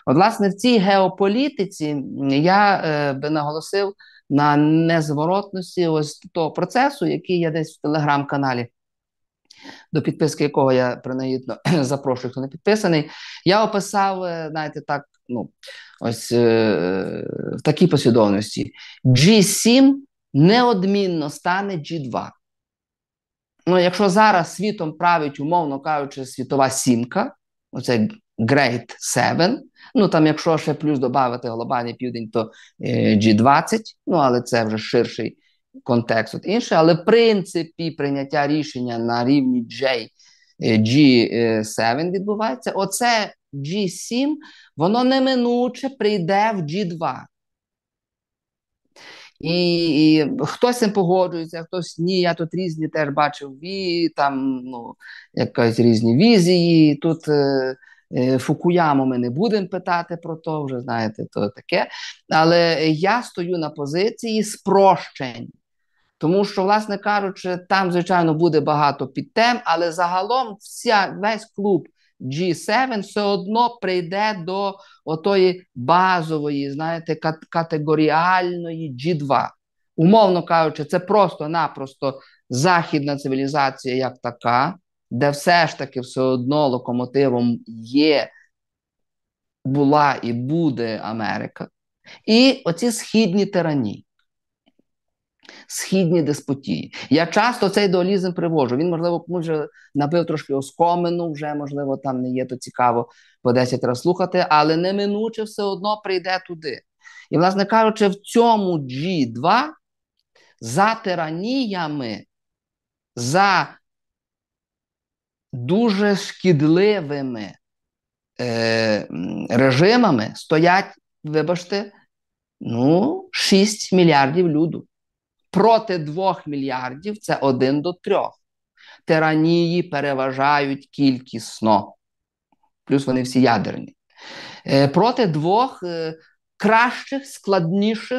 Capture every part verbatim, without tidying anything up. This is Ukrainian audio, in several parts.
От, власне, в цій геополітиці я е, би наголосив на незворотності ось того процесу, який я десь в телеграм-каналі, до підписки якого я принагідно запрошую, хто не підписаний, я описав, е, знаєте, так, ну, ось е, в такій послідовності. джі сім неодмінно стане джі два. Ну, якщо зараз світом править, умовно кажучи, світова сімка, оце Great Seven, ну там якщо ще плюс додати глобальний південь, то е, джі двадцять, ну але це вже ширший контекст от інше, але в принципі прийняття рішення на рівні J, джі сім відбувається. Оце джі сім, воно неминуче прийде в джі два. І, і хтось цим погоджується, хтось ні, я тут різні теж бачив, і там, ну, якась різні візії, тут е, е, Фукуяму ми не будемо питати про то, вже знаєте, то таке, але я стою на позиції спрощень, тому що, власне кажучи, там, звичайно, буде багато підтем, але загалом вся, весь клуб джі сім все одно прийде до отої базової, знаєте, категоріальної джі два. Умовно кажучи, це просто-напросто західна цивілізація як така, де все ж таки все одно локомотивом є, була і буде Америка. І оці східні тиранії. Східні деспотії. Я часто цей дуалізм привожу. Він, можливо, комусь вже набив трошки оскомину, вже, можливо, там не є то цікаво по десять разів слухати, але неминуче все одно прийде туди. І, власне кажучи, в цьому джі два за тираніями, за дуже шкідливими е, режимами стоять, вибачте, ну, шість мільярдів люду. Проти двох мільярдів – це один до трьох. Тиранії переважають кількісно. Плюс вони всі ядерні. Е, проти двох е, кращих, складніших,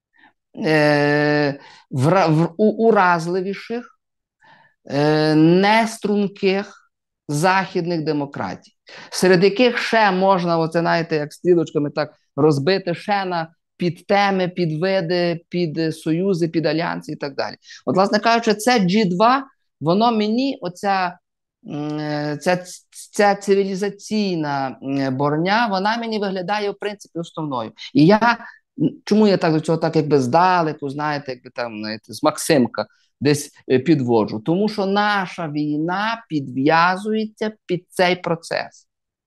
е, вра, в, у, уразливіших, е, неструнких західних демократій. Серед яких ще можна, оце, знаєте, як стрілочками так розбити ще на підтеми, підвиди, під союзи, під альянси і так далі. От, власне кажучи, це джі два, воно мені, оця ця, ця цивілізаційна борня, вона мені виглядає, в принципі, основною. І я, чому я так до цього так якби здалеку, знаєте, якби там, знаєте, з Максимка десь підводжу? Тому що наша війна підв'язується під цей процес.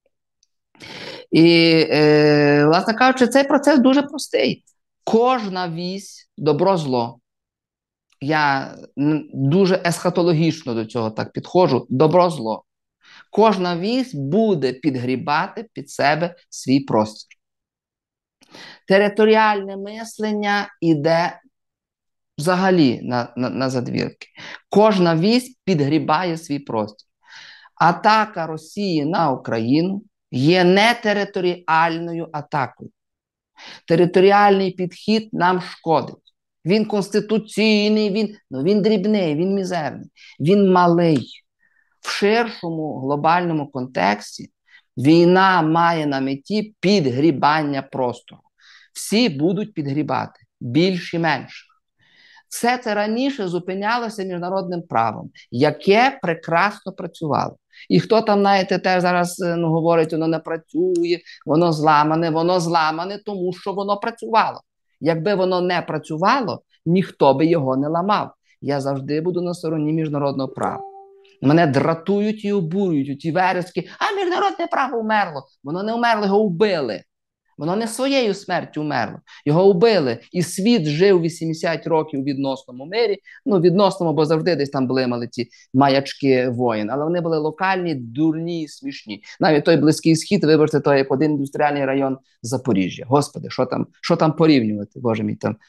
І, е, власне кажучи, цей процес дуже простий. Кожна вісь, добро-зло. Я дуже есхатологічно до цього так підходжу. Добро-зло. Кожна вісь буде підгрібати під себе свій простір. Територіальне мислення йде взагалі на, на, на задвірки. Кожна вісь підгрібає свій простір. Атака Росії на Україну є не територіальною атакою. Територіальний підхід нам шкодить. Він конституційний, він, ну, він дрібний, він мізерний, він малий. В ширшому глобальному контексті війна має на меті підгрібання простору. Всі будуть підгрібати, більш і менше. Все це раніше зупинялося міжнародним правом, яке прекрасно працювало. І хто там, знаєте, теж зараз, ну, говорить, воно не працює, воно зламане, воно зламане, тому що воно працювало. Якби воно не працювало, ніхто би його не ламав. Я завжди буду на стороні міжнародного права. Мене дратують і обурюють ті верески, а міжнародне право вмерло. Воно не вмерло, його вбили. Воно не своєю смертю вмерло. Його вбили. І світ жив вісімдесят років у відносному мирі. Ну, відносному, бо завжди десь там блимали ці маячки воїн. Але вони були локальні, дурні і смішні. Навіть той Близький Схід, вибачте, той як один індустріальний район Запоріжжя. Господи, що там, що там порівнювати? Боже мій, там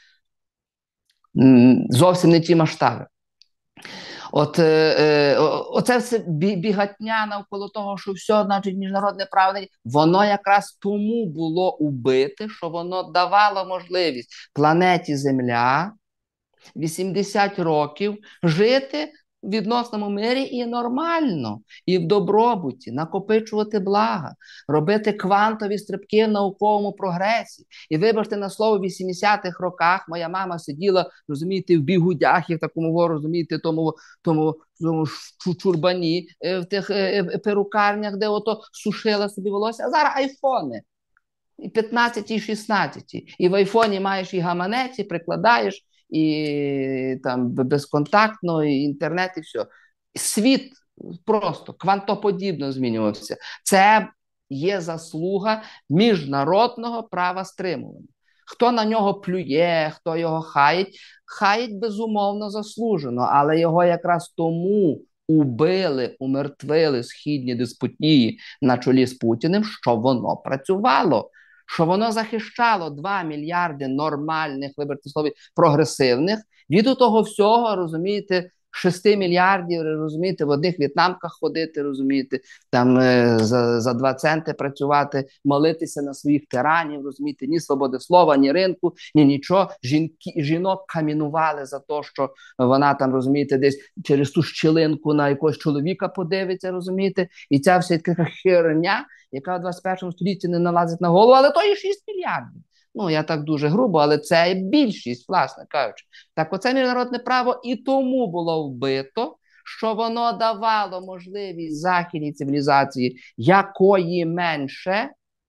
зовсім не ті масштаби. От е, е, оце все бігатня навколо того, що все, значить, міжнародне право, воно якраз тому було убите, що воно давало можливість планеті Земля вісімдесят років жити відносному мирі і нормально, і в добробуті, накопичувати блага, робити квантові стрибки в науковому прогресі. І вибачте на слово, в вісімдесятих роках моя мама сиділа, розумієте, в бігудях і в такому, розумієте, тому, тому, тому чурбані, в тих перукарнях, де ото сушила собі волосся, а зараз айфони. І п'ятнадцять, і шістнадцять. І в айфоні маєш і гаманець, і прикладаєш, і там безконтактно, і інтернет, і все. Світ просто квантоподібно змінювався. Це є заслуга міжнародного права стримування. Хто на нього плює, хто його хаїть, хаїть безумовно заслужено, але його якраз тому убили, умертвили східні деспотії на чолі з Путіним, що воно працювало. Що воно захищало два мільярди нормальних, вибачте слові, прогресивних, від того всього, розумієте, шести мільярдів, розумієте, в одних в'єтнамках ходити, розумієте, там е, за, за два центи працювати, молитися на своїх тиранів, розумієте, ні свободи слова, ні ринку, ні нічого. Жінки, жінок камінували за те, що вона там, розумієте, десь через ту щілинку на якогось чоловіка подивиться, розумієте, і ця вся така херня, яка в двадцять першому столітті не налазить на голову, але то і шість мільярдів. Ну, я так дуже грубо, але це більшість, власне кажучи. Так оце міжнародне право і тому було вбито, що воно давало можливість західній цивілізації якої менше,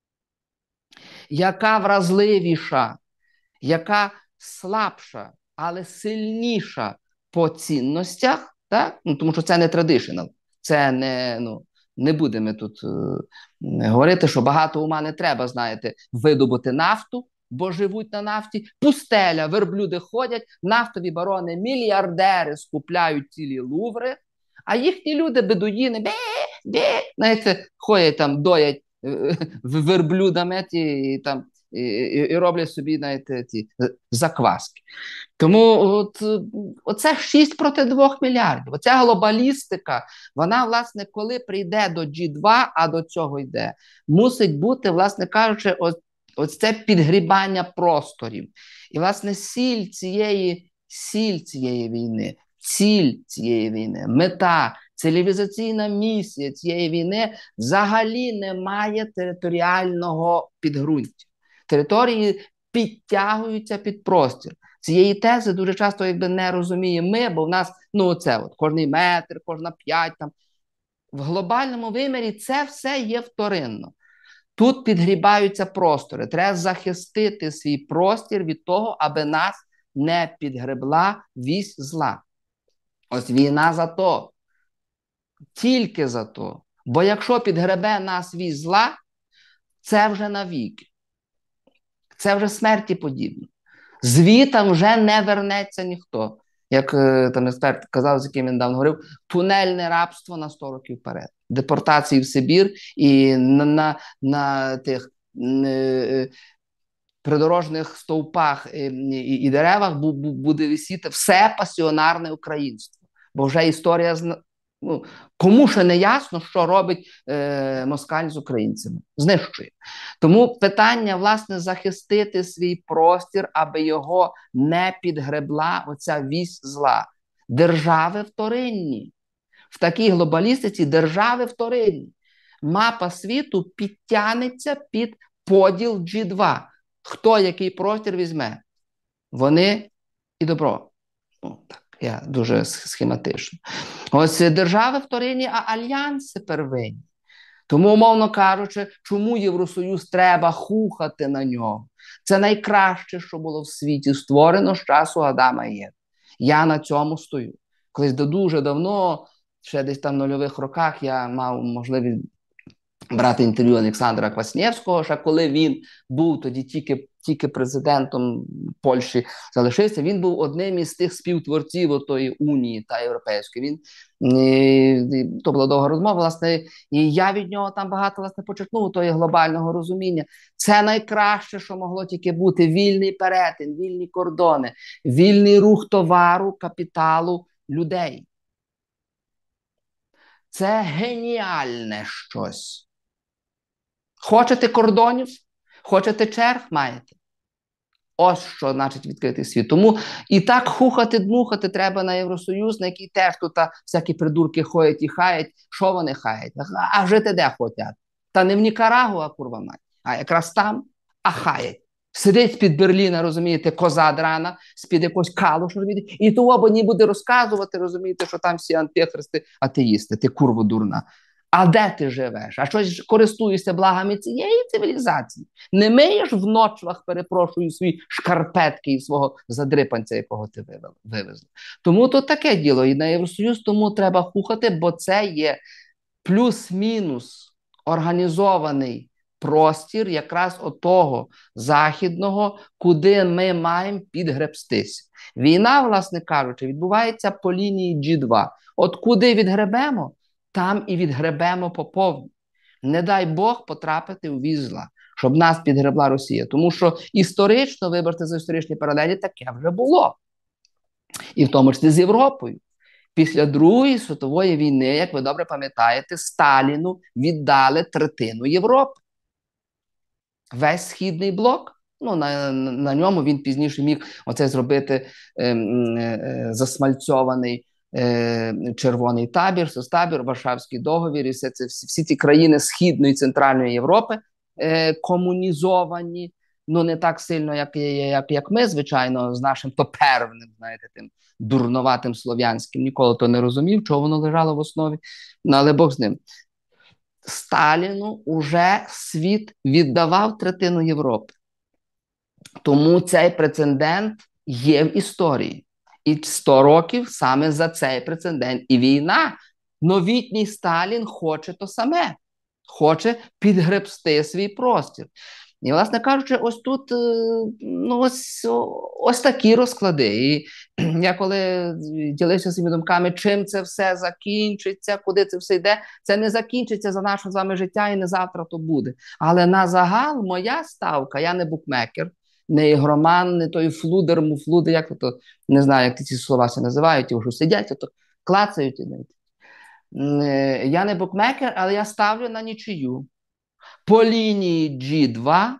яка вразливіша, яка слабша, але сильніша по цінностях, так? Ну, тому що це не традишнл, це не, ну, не будемо тут е, говорити, що багато ума не треба, знаєте, видобути нафту, бо живуть на нафті. Пустеля, верблюди ходять, нафтові барони, мільярдери скупляють цілі луври, а їхні люди, бедуїни, бе, бе, знаєте, ходять там, доять е, верблюдами і там і, і, і роблять собі, знаєте, ці закваски. Тому от, оце шість проти двох мільярдів. Оця глобалістика, вона, власне, коли прийде до джі два, а до цього йде, мусить бути, власне кажучи, ось, ось це підгрібання просторів. І, власне, сіль цієї, сіль цієї війни, ціль цієї війни, мета, цивілізаційна місія цієї війни взагалі не має територіального підґрунтя. Території підтягуються під простір. Цієї тези дуже часто якби не розуміємо ми, бо в нас, ну це от, кожний метр, кожна п'ять там. В глобальному вимірі це все є вторинно. Тут підгрібаються простори. Треба захистити свій простір від того, аби нас не підгребла вісь зла. Ось війна за то. Тільки за то. Бо якщо підгребе нас вісь зла, це вже навіки. Це вже смерті подібно. Звітам вже не вернеться ніхто. Як там експерт казав, з яким він давно говорив, тунельне рабство на сто років вперед. Депортації в Сибір і на, на, на тих е, придорожних стовпах і, і, і деревах бу, бу, буде висіти все пасіонарне українство. Бо вже історія, ну, кому ще не ясно, що робить е, москаль з українцями. Знищує. Тому питання, власне, захистити свій простір, аби його не підгребла оця вісь зла. Держави вторинні. В такій глобалістиці держави вторинні. Мапа світу підтягнеться під поділ джі два. Хто який простір візьме? Вони і добро. Ну, так. Я дуже схематично. Ось держави вторинні, а альянси первинні. Тому, умовно кажучи, чому Євросоюз треба хухати на нього? Це найкраще, що було в світі створено з часу Адама і Єви. Я на цьому стою. Колись дуже давно, ще десь там в нульових роках, я мав можливість брати інтерв'ю Олександра Кваснєвського, ще коли він був тоді тільки, тільки президентом Польщі залишився, він був одним із тих співтворців отої унії та європейської. Він, і, то була довга розмова, власне, і я від нього там багато, власне, почерпнув тої глобального розуміння. Це найкраще, що могло тільки бути: вільний перетин, вільні кордони, вільний рух товару, капіталу, людей. Це геніальне щось. Хочете кордонів? Хочете черг? Маєте. Ось що значить відкритий світ. Тому і так хухати-дмухати треба на Євросоюз, на який теж тут всякі придурки ходять і хаять. Що вони хаять? А жити де хочуть? Та не в Нікарагуа, курва мать, а якраз там, а хаять. Сидить з-під Берліна, розумієте, коза драна, з-під якогось калушу, розумієте, і того бо не буде розказувати, розумієте, що там всі антихристи, атеїсти, ти курва дурна. А де ти живеш? А щось користуєшся благами цієї цивілізації? Не миєш в ночвах, перепрошую, свої шкарпетки і свого задрипанця, якого ти вивезли. Тому то таке діло. І на Євросоюз тому треба хухати, бо це є плюс-мінус організований простір якраз отого західного, куди ми маємо підгребстися. Війна, власне кажучи, відбувається по лінії джі два. От куди відгребемо, там і відгребемо по повній. Не дай Бог потрапити у візла, щоб нас підгребла Росія. Тому що історично, вибачте за історичні паралелі, таке вже було. І в тому числі з Європою. Після Другої світової війни, як ви добре пам'ятаєте, Сталіну віддали третину Європи. Весь Східний блок, ну, на, на ньому він пізніше міг оце зробити е, е, засмальцьований е, червоний табір, соцтабір, Варшавський договір, і все це, всі, всі ці країни Східної і Центральної Європи е, комунізовані, ну не так сильно, як, як, як ми, звичайно, з нашим топервним, знаєте, тим дурноватим слов'янським, ніколи то не розумів, чого воно лежало в основі, ну, але Бог з ним. Сталіну уже світ віддавав третину Європи. Тому цей прецедент є в історії. І сто років саме за цей прецедент. І війна, новітній Сталін хоче то саме. Хоче підгребсти свій простір. І, власне кажучи, ось тут ну, ось, ось такі розклади. І я коли ділився своїми думками, чим це все закінчиться, куди це все йде, це не закінчиться за наше з вами життя і не завтра то буде. Але на загал моя ставка, я не букмекер, не ігроман, не той флудер, муфлудер, як то, не знаю, як ці слова се називають, ті вже сидять, то клацають. Я не букмекер, але я ставлю на нічию. По лінії джі два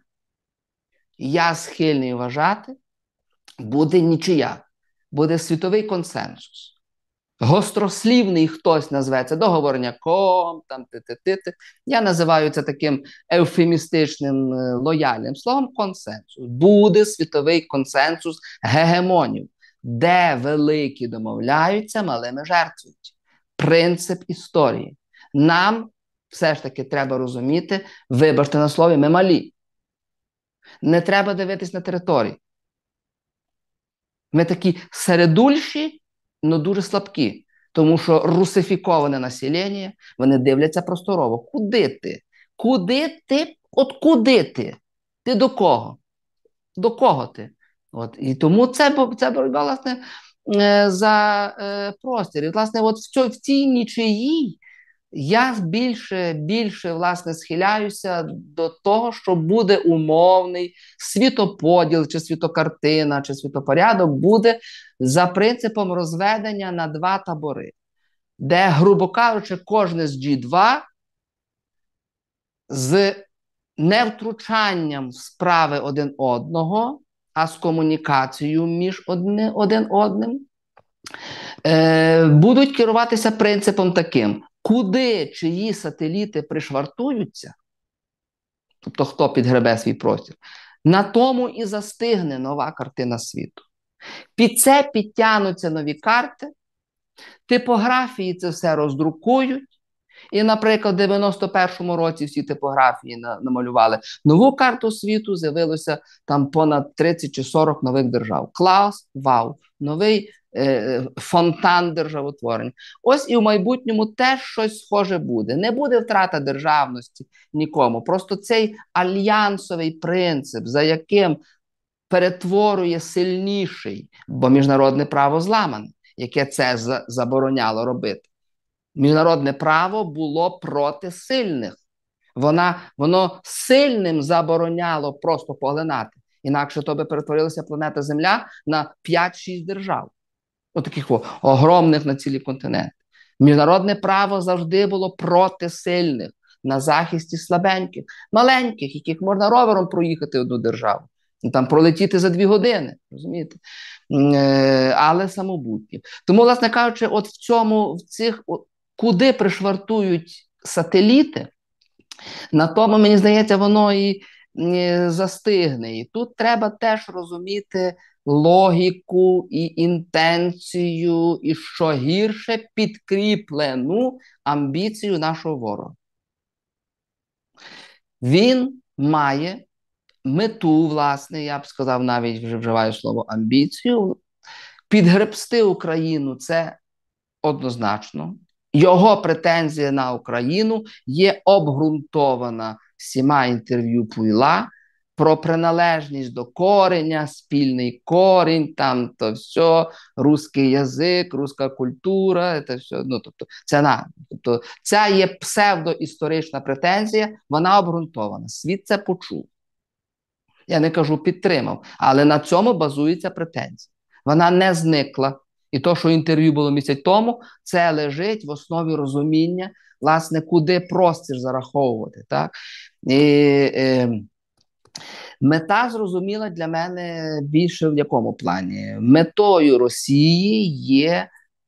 я схильний вважати, буде нічия, буде світовий консенсус. Гострослівний хтось назве це договорняком, там ти-ти-ти-ти. Я називаю це таким евфемістичним, лояльним словом консенсус. Буде світовий консенсус гегемонів, де великі домовляються, малими жертвують. Принцип історії. Нам все ж таки треба розуміти, вибачте на слові, ми малі. Не треба дивитись на території. Ми такі середульші, але дуже слабкі. Тому що русифіковане населення, вони дивляться просторово. Куди ти? Куди ти? От куди ти? Ти до кого? До кого ти? От. І тому це, це боротьба, власне, за е, простір. І, власне, от в, цій, в цій нічиїй я більше, більше, власне, схиляюся до того, що буде умовний світоподіл, чи світокартина, чи світопорядок буде за принципом розведення на два табори, де, грубо кажучи, кожне з джі два з невтручанням в справи один одного, а з комунікацією між одне, один одним, е, будуть керуватися принципом таким: куди чиї сателіти пришвартуються, тобто хто підгребе свій простір, на тому і застигне нова картина світу. Під це підтягнуться нові карти, типографії це все роздрукують, і, наприклад, в дев'яносто першому році всі типографії намалювали нову карту світу, з'явилося там понад тридцять чи сорок нових держав. Клас, вау, новий е, фонтан державотворення. Ось і в майбутньому теж щось схоже буде. Не буде втрата державності нікому. Просто цей альянсовий принцип, за яким перетворює сильніший, бо міжнародне право зламане, яке це забороняло робити. Міжнародне право було проти сильних. Вона, воно сильним забороняло просто поглинати. Інакше то би перетворилася планета Земля на п'ять-шість держав. Отаких о, огромних на цілі континенти. Міжнародне право завжди було проти сильних, на захисті слабеньких, маленьких, яких можна ровером проїхати одну державу. там пролетіти за дві години, розумієте? Е, але самобутні. Тому, власне кажучи, от в цьому, в цих, от, куди пришвартують сателіти, на тому, мені здається, воно і е, застигне. І тут треба теж розуміти логіку і інтенцію, і що гірше, підкріплену амбіцію нашого ворога. Він має мету, власне, я б сказав, навіть вже вживаю слово амбіцію, підгребсти Україну – це однозначно. Його претензія на Україну є обґрунтована всіма інтерв'ю Пуйла про приналежність до кореня, спільний корінь, там то все, русський язик, руська культура, це все. Ну, тобто, це на, тобто, ця є псевдоісторична претензія, вона обґрунтована. Світ це почув. Я не кажу підтримав, але на цьому базується претензія. Вона не зникла. І то, що інтерв'ю було місяць тому, це лежить в основі розуміння, власне, куди простір зараховувати. Так? І, е, мета зрозуміла для мене більше в якому плані. Метою Росії є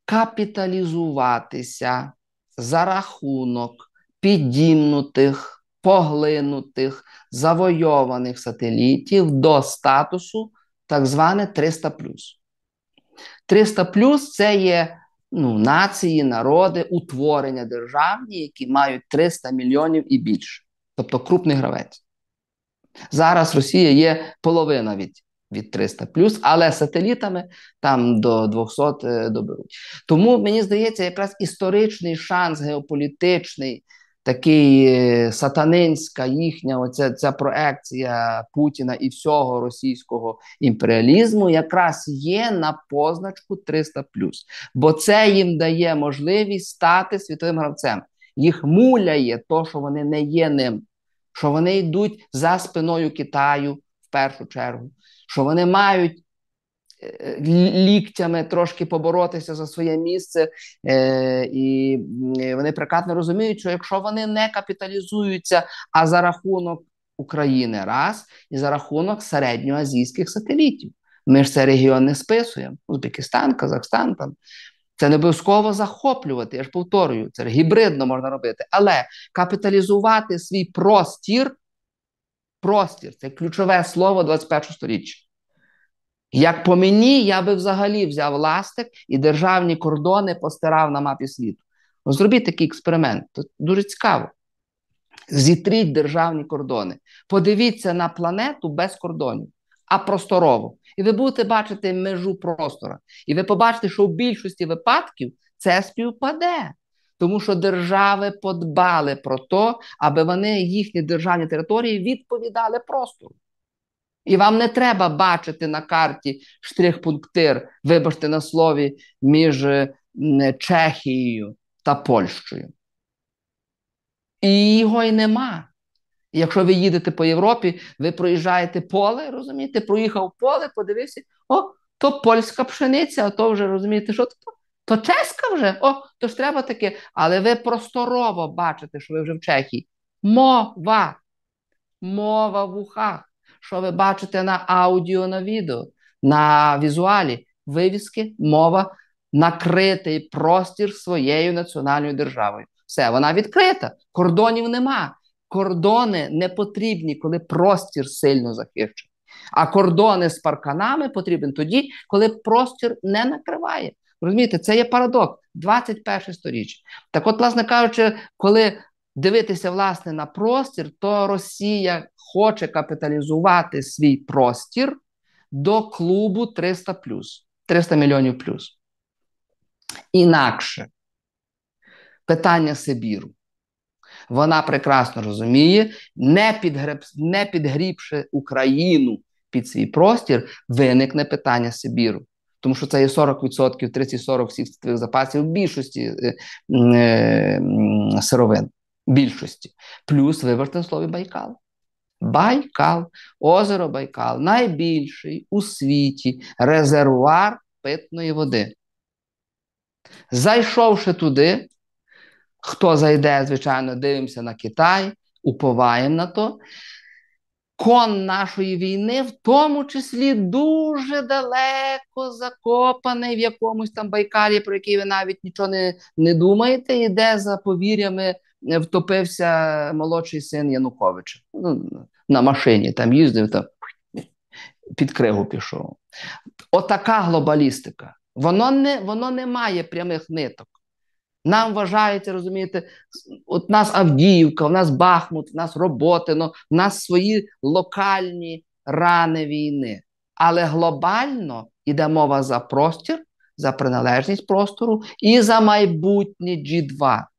капіталізуватися за рахунок підімнутих, поглинутих, завойованих сателітів до статусу так зване триста плюс. триста плюс це є ну, нації, народи, утворення державні, які мають триста мільйонів і більше. Тобто крупний гравець. Зараз Росія є половина від, від триста плюс, але сателітами там до двохсот доберуть. Тому, мені здається, якраз історичний шанс геополітичний, такий сатанинська їхня оця, ця проекція Путіна і всього російського імперіалізму якраз є на позначку триста плюс. Бо це їм дає можливість стати світовим гравцем. Їх муляє то, що вони не є ним. Що вони йдуть за спиною Китаю в першу чергу. Що вони мають ліктями трошки поборотися за своє місце, е, і вони прекрасно розуміють, що якщо вони не капіталізуються, а за рахунок України раз, і за рахунок середньоазійських сателітів. Ми ж цей регіон не списуємо. Узбекистан, Казахстан, там. Це не обов'язково захоплювати, я ж повторюю, це гібридно можна робити, але капіталізувати свій простір, простір, це ключове слово двадцять першого сторіччя. Як по мені, я би взагалі взяв ластик і державні кордони постирав на мапі світу. Ну, зробіть такий експеримент, це дуже цікаво. Зітріть державні кордони. Подивіться на планету без кордонів, а просторово. І ви будете бачити межу простора. І ви побачите, що в більшості випадків це співпаде. Тому що держави подбали про те, аби вони, їхні державні території відповідали простору. І вам не треба бачити на карті штрих-пунктир, вибачте на слові, між Чехією та Польщею. І його й нема. І якщо ви їдете по Європі, ви проїжджаєте поле, розумієте, проїхав поле, подивився, о, то польська пшениця, а то вже, розумієте, що то? То чеська вже, о, то ж треба таке. Але ви просторово бачите, що ви вже в Чехії. Мова. Мова в ухах. Що ви бачите на аудіо, на відео, на візуалі, вивіски, мова, накритий простір своєю національною державою. Все, вона відкрита, кордонів нема. Кордони не потрібні, коли простір сильно захищений. А кордони з парканами потрібні тоді, коли простір не накриває. Розумієте, це є парадокс. двадцять перше сторіччя. Так от, власне кажучи, коли дивитися, власне, на простір, то Росія хоче капіталізувати свій простір до клубу триста плюс, триста мільйонів плюс. Інакше питання Сибіру. Вона прекрасно розуміє, не, підгреб, не підгрібши Україну під свій простір, виникне питання Сибіру. Тому що це є сорок відсотків, тридцять-сорок всіх світових запасів в більшості е, е, сировин. Більшості. Плюс вибачте слові Байкал. Байкал, озеро Байкал, найбільший у світі резервуар питної води. Зайшовши туди, хто зайде, звичайно, дивимося на Китай, уповаємо на то, кон нашої війни, в тому числі дуже далеко закопаний в якомусь там Байкалі, про який ви навіть нічого не, не думаєте, і де за повір'ями втопився молодший син Януковича. Ну, на машині там їздив, там під кригу пішов. Отака глобалістика. Воно не, воно не має прямих ниток. Нам вважається, розумієте, от нас Авдіївка, у нас Бахмут, у нас Роботино, у нас свої локальні рани війни. Але глобально йде мова за простір, за приналежність простору і за майбутнє джі два.